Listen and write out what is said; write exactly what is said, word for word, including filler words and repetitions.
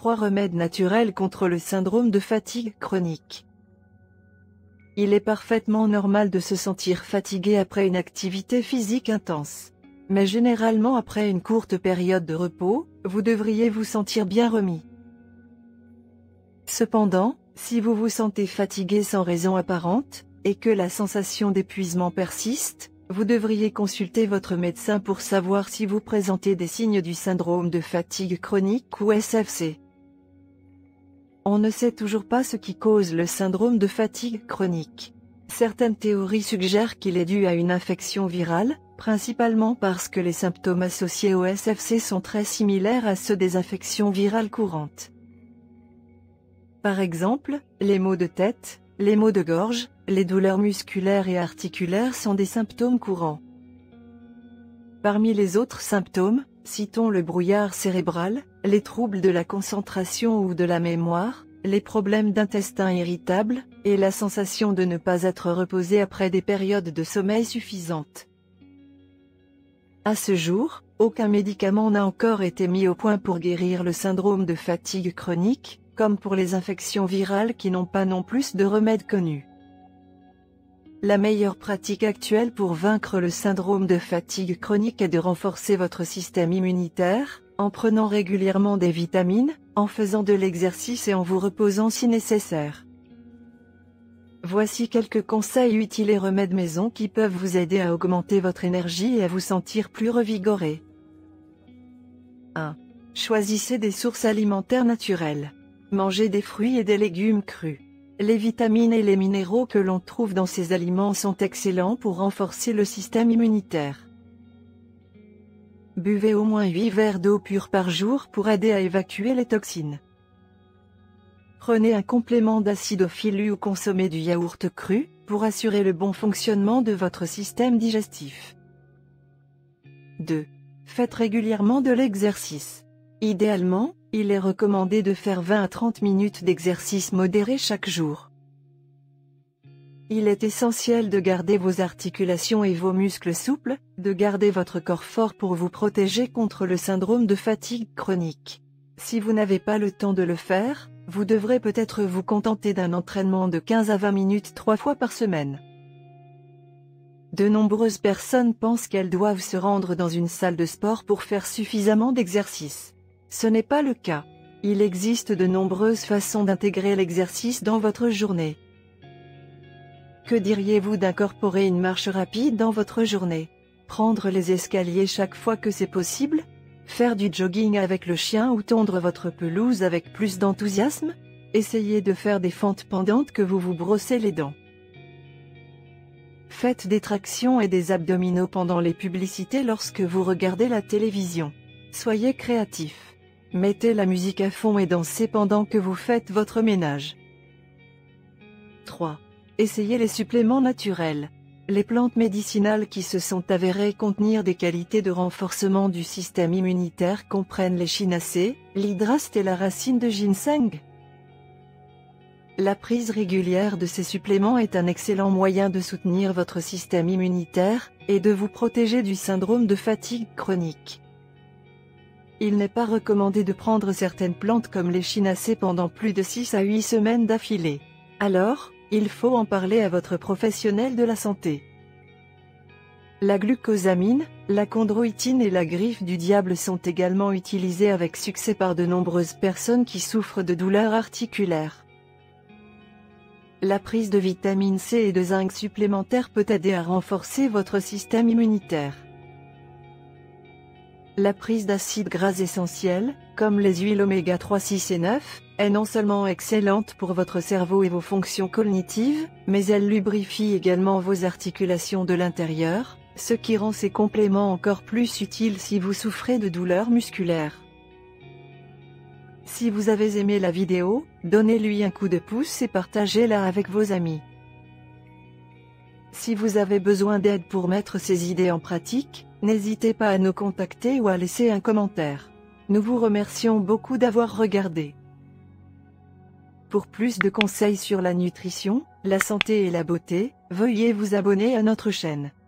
trois remèdes naturels contre le syndrome de fatigue chronique. Il est parfaitement normal de se sentir fatigué après une activité physique intense. Mais généralement après une courte période de repos, vous devriez vous sentir bien remis. Cependant, si vous vous sentez fatigué sans raison apparente, et que la sensation d'épuisement persiste, vous devriez consulter votre médecin pour savoir si vous présentez des signes du syndrome de fatigue chronique ou S F C. On ne sait toujours pas ce qui cause le syndrome de fatigue chronique. Certaines théories suggèrent qu'il est dû à une infection virale, principalement parce que les symptômes associés au S F C sont très similaires à ceux des infections virales courantes. Par exemple, les maux de tête, les maux de gorge, les douleurs musculaires et articulaires sont des symptômes courants. Parmi les autres symptômes, citons le brouillard cérébral, les troubles de la concentration ou de la mémoire, les problèmes d'intestin irritable, et la sensation de ne pas être reposé après des périodes de sommeil suffisantes. À ce jour, aucun médicament n'a encore été mis au point pour guérir le syndrome de fatigue chronique, comme pour les infections virales qui n'ont pas non plus de remède connu. La meilleure pratique actuelle pour vaincre le syndrome de fatigue chronique est de renforcer votre système immunitaire, en prenant régulièrement des vitamines, en faisant de l'exercice et en vous reposant si nécessaire. Voici quelques conseils utiles et remèdes maison qui peuvent vous aider à augmenter votre énergie et à vous sentir plus revigoré. un. Choisissez des sources alimentaires naturelles. Mangez des fruits et des légumes crus. Les vitamines et les minéraux que l'on trouve dans ces aliments sont excellents pour renforcer le système immunitaire. Buvez au moins huit verres d'eau pure par jour pour aider à évacuer les toxines. Prenez un complément d'acidophile ou consommez du yaourt cru, pour assurer le bon fonctionnement de votre système digestif. deux. Faites régulièrement de l'exercice. Idéalement, il est recommandé de faire vingt à trente minutes d'exercice modéré chaque jour. Il est essentiel de garder vos articulations et vos muscles souples, de garder votre corps fort pour vous protéger contre le syndrome de fatigue chronique. Si vous n'avez pas le temps de le faire, vous devrez peut-être vous contenter d'un entraînement de quinze à vingt minutes trois fois par semaine. De nombreuses personnes pensent qu'elles doivent se rendre dans une salle de sport pour faire suffisamment d'exercice. Ce n'est pas le cas. Il existe de nombreuses façons d'intégrer l'exercice dans votre journée. Que diriez-vous d'incorporer une marche rapide dans votre journée? Prendre les escaliers chaque fois que c'est possible? Faire du jogging avec le chien ou tondre votre pelouse avec plus d'enthousiasme? Essayez de faire des fentes pendantes que vous vous brossez les dents. Faites des tractions et des abdominaux pendant les publicités lorsque vous regardez la télévision. Soyez créatif. Mettez la musique à fond et dansez pendant que vous faites votre ménage. trois. Essayez les suppléments naturels. Les plantes médicinales qui se sont avérées contenir des qualités de renforcement du système immunitaire comprennent l'échinacée, l'hydraste et la racine de ginseng. La prise régulière de ces suppléments est un excellent moyen de soutenir votre système immunitaire, et de vous protéger du syndrome de fatigue chronique. Il n'est pas recommandé de prendre certaines plantes comme l'échinacée pendant plus de six à huit semaines d'affilée. Alors, il faut en parler à votre professionnel de la santé. La glucosamine, la chondroïtine et la griffe du diable sont également utilisées avec succès par de nombreuses personnes qui souffrent de douleurs articulaires. La prise de vitamine C et de zinc supplémentaire peut aider à renforcer votre système immunitaire. La prise d'acides gras essentiels, comme les huiles oméga trois, six et neuf, est non seulement excellente pour votre cerveau et vos fonctions cognitives, mais elle lubrifie également vos articulations de l'intérieur, ce qui rend ces compléments encore plus utiles si vous souffrez de douleurs musculaires. Si vous avez aimé la vidéo, donnez-lui un coup de pouce et partagez-la avec vos amis. Si vous avez besoin d'aide pour mettre ces idées en pratique, n'hésitez pas à nous contacter ou à laisser un commentaire. Nous vous remercions beaucoup d'avoir regardé. Pour plus de conseils sur la nutrition, la santé et la beauté, veuillez vous abonner à notre chaîne.